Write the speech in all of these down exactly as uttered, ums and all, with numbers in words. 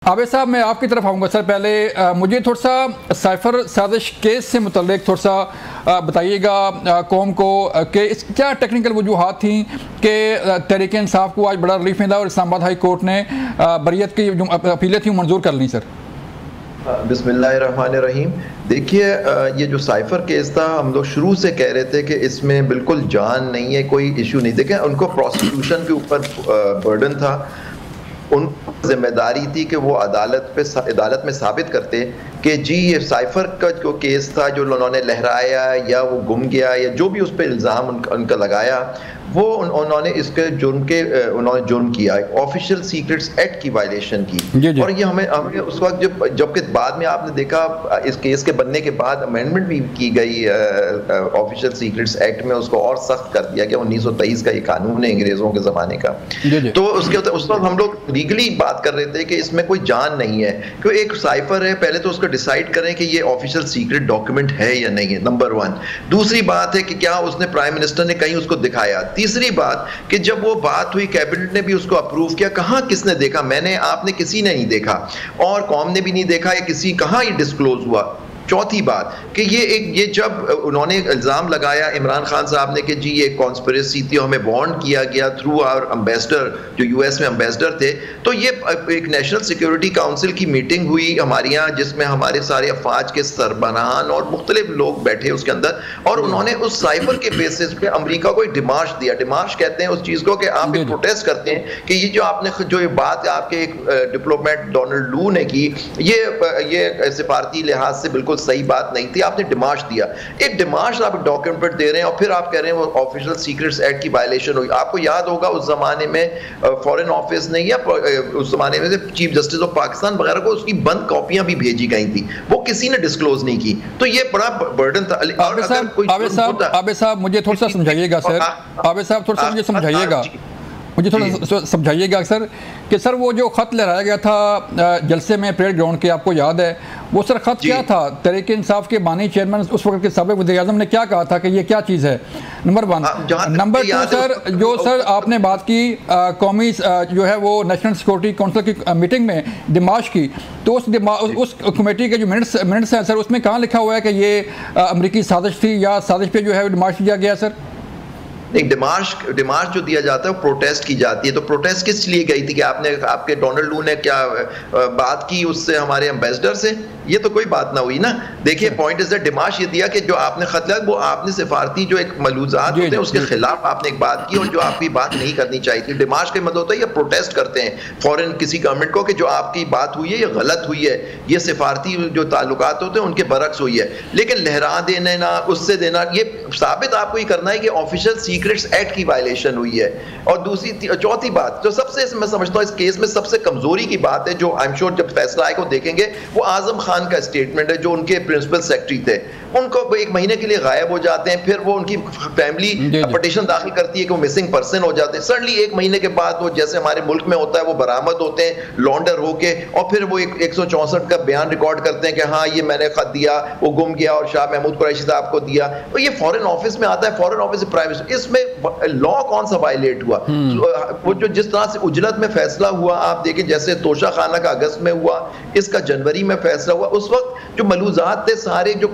आबिद साहब, मैं आपकी तरफ आऊँगा सर। पहले आ, मुझे थोड़ा सा साइफर साजिश केस से मुतल्लिक थोड़ा सा बताइएगा कौम को कि इस क्या टेक्निकल वजूहात थी कि तहरीक इंसाफ को आज बड़ा रिलीफ मिला और इस्लामाबाद हाई कोर्ट ने बरियत की जो अपीलें थी मंजूर कर ली सर। बिस्मिल्लाहिर्रहमानिर्रहीम। देखिए, ये जो साइफर केस था, हम लोग शुरू से कह रहे थे कि इसमें बिल्कुल जान नहीं है, कोई इशू नहीं। देखें, उनको प्रोसिक्यूशन के ऊपर बर्डन था, उन जिम्मेदारी थी कि वो अदालत पे अदालत में साबित करते कि जी ये साइफर का जो केस था जो उन्होंने लहराया या वो गुम गया या जो भी उस पर इल्ज़ाम उनका, उनका लगाया, वो उन, उन्होंने इसके जुर्म के उन्होंने जुर्म किया, ऑफिशियल सीक्रेट्स एक्ट की वायलेशन की। जी जी। और ये हमें हमें उस वक्त जब जबकि बाद में आपने देखा इस केस के बनने के बाद अमेंडमेंट भी की गई ऑफिशियल सीक्रेट्स एक्ट में, उसको और सख्त कर दिया गया। उन्नीस सौ तेईस का ये कानून है अंग्रेजों के ज़माने का। जी जी। तो उसके उस वक्त हम लोग लीगली बात कर रहे थे कि इसमें कोई जान नहीं है, क्योंकि एक साइफर है, पहले तो उसको डिसाइड करें कि ये ऑफिशियल सीक्रेट डॉक्यूमेंट है या नहीं है, नंबर वन। दूसरी बात है कि क्या उसने प्राइम मिनिस्टर ने कहीं उसको दिखाया। तीसरी बात कि जब वो बात हुई कैबिनेट ने भी उसको अप्रूव किया, कहाँ किसने देखा, मैंने आपने किसी ने नहीं देखा और कौम ने भी नहीं देखा, या किसी कहाँ ये डिस्क्लोज हुआ। चौथी बात कि ये एक ये जब उन्होंने इल्ज़ाम लगाया इमरान खान साहब ने कि जी ये कॉन्स्पिरेसी थी, हमें बॉन्ड किया गया थ्रू आवर एम्बेसडर जो यूएस में एम्बेसडर थे, तो ये एक नेशनल सिक्योरिटी काउंसिल की मीटिंग हुई हमारे यहाँ, जिसमें हमारे सारे अफवाज के सरबराहान और मुख्तलिफ लोग बैठे उसके अंदर, और उन्होंने उस साइफर के बेसिस पे अमरीका को एक डिमार्श दिया। डिमार्श कहते हैं उस चीज़ को कि आप एक प्रोटेस्ट करते हैं कि ये जो आपने जो ये बात आपके एक डिप्लोमेट डोनाल्ड लू ने की, ये ये सिफारती लिहाज से बिल्कुल सही बात नहीं थी, आपने डिमार्श दिया। एक डिमार्श आप डॉक्यूमेंट दे रहे हैं और फिर आप कह रहे हैं वो ऑफिशियल सीक्रेट्स एक्ट की वायलेशन हुई। आपको याद होगा उस जमाने में फॉरेन ऑफिस ने या उस जमाने में चीफ जस्टिस ऑफ पाकिस्तान वगैरह को उसकी बंद कॉपियां भी भेजी गई थी, वो किसी ने डिस्क्लोज नहीं की। तो ये बड़ा बर्डन था। आबिद साहब, आबिद साहब मुझे थोड़ा सा समझाइएगा सर, आबिद साहब थोड़ा सा मुझे समझाइएगा मुझे थोड़ा समझाइएगा सर कि सर वो जो ख़त लहराया गया था जलसे में परेड ग्राउंड के, आपको याद है वो सर ख़त क्या था? तहरीक इंसाफ के बानी चेयरमैन उस वक्त के साबिक़ वज़ीर-ए-आज़म ने क्या कहा था कि ये क्या चीज़ है? Number one. Number two sir, जो सर आपने बात की कौमी जो है वो नेशनल सिक्योरिटी काउंसिल की मीटिंग में डिमार्श की, तो उस उस कमेटी के जो मिनट्स मिनट्स हैं सर, उसमें कहाँ लिखा हुआ है कि ये अमरीकी साजिश थी या साजिश पे जो है डिमार्श दिया गया सर? नहीं, डिमार्श डिमार्श जो दिया जाता है वो प्रोटेस्ट की जाती है। तो प्रोटेस्ट किस लिए गई थी कि आपने आपके डोनाल्ड लू ने क्या बात की उससे, हमारे एम्बेसडर से? ये तो कोई बात ना हुई ना। देखिए, पॉइंट इज दैट डिमार्श ये दिया कि जो आपने खत लिया वो आपने सिफारती जो एक मलूज़ात होते हैं उसके खिलाफ आपने एक बात की और जो आपकी बात नहीं करनी चाहिए थी। डिमार्श का मतलब होता है ये प्रोटेस्ट करते हैं फॉरेन किसी गवर्नमेंट को कि जो आपकी बात हुई है ये गलत हुई है, ये सिफारती जो ताल्लुकात होते हैं उनके बरक्स हुई है। लेकिन लहरा देना ना उससे देना, ये साबित आपको ये करना है कि ऑफिशियल सीक्रेट्स एक्ट की वायलेशन हुई है। और दूसरी चौथी बात जो सबसे मैं समझता हूँ इस केस में सबसे कमजोरी की बात है, जो आई एम श्योर जब फैसला आए को देखेंगे, वो आजम खान का स्टेटमेंट है, जो उनके प्रिंसिपल सेक्रेटरी थे। उनको एक महीने के लिए गायब हो जाते हैं, फिर वो उनकी फैमिली पिटीशन दाखिल करती है कि वो मिसिंग पर्सन हो जाते हैं। सडनली एक महीने के बाद वो जैसे हमारे मुल्क में होता है वो बरामद होते हैं लॉन्डर होके, और फिर वो एक सौ चौसठ का बयान रिकॉर्ड करते हैं कि हाँ ये मैंने खत दिया, वो गुम गया और शाह महमूद कुरैशी साहब को दिया। तो ये फॉरेन ऑफिस में आता है, फॉरेन ऑफिस से प्राइवेट, इसमें लॉ कौन सा वायलेट हुआ? वो जो जिस तरह से उजलत में फैसला हुआ, आप देखें जैसे तोशा खाना का अगस्त में हुआ, इसका जनवरी में फैसला हुआ। उस वक्त जो मलूज़ात थे सारे, जो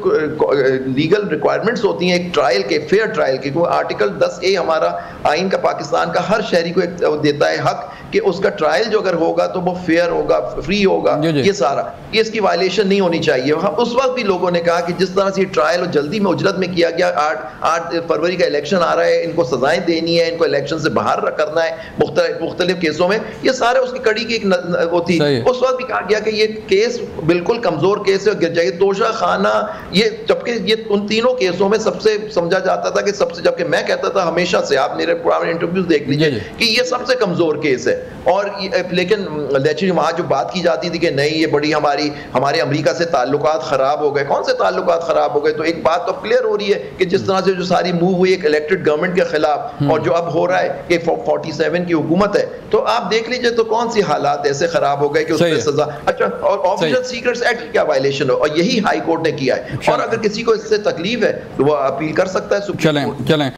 लीगल रिक्वायरमेंट्स होती हैं एक ट्रायल के, फेयर ट्रायल के, कोई आर्टिकल दस ए हमारा आइन का पाकिस्तान का हर शहरी को एक देता है हक कि उसका ट्रायल जो अगर होगा तो वो फेयर होगा, फ्री होगा। ये सारा ये इसकी वायलेशन नहीं होनी चाहिए। उस वक्त भी लोगों ने कहा कि जिस तरह से ट्रायल जल्दी में उजलत में किया गया, आठ आठ फरवरी का इलेक्शन आ रहा है, इनको सजाएं देनी है, इनको इलेक्शन से बाहर करना है मुख्तलिफ केसों में, ये सारे उसकी कड़ी की एक वो थी। उस वक्त भी कहा गया कि ये केस बिल्कुल कमजोर केस है, गिर जाएगी। तोशा खाना, ये जबकि ये उन तीनों केसों में सबसे समझा जाता था कि सबसे, जबकि मैं कहता था हमेशा से, आप मेरे पुराने इंटरव्यूज देख लीजिए कि ये सबसे कमजोर केस है। और लेकिन वहां जो बात की जाती थी कि नहीं ये बड़ी हमारी हमारे अमेरिका से ताल्लुकात खराब हो गए, कौन से ताल्लुकात खराब हो गए? तो एक बात तो क्लियर हो रही है कि जिस तरह से जो सारी मूव हुई एक इलेक्टेड गवर्नमेंट के खिलाफ, और जो अब हो रहा है कि सैंतालीस की हुकूमत है, तो आप देख लीजिए तो कौन सी हालात ऐसे खराब हो गए कि उसमें सजा। अच्छा, और ऑफिशियल सीक्रेट्स एक्ट क्या वायलेशन हो, और यही हाई कोर्ट ने किया है। और अगर किसी को इससे तकलीफ है तो वो अपील कर सकता है सुप्रीम कोर्ट। चलें चलें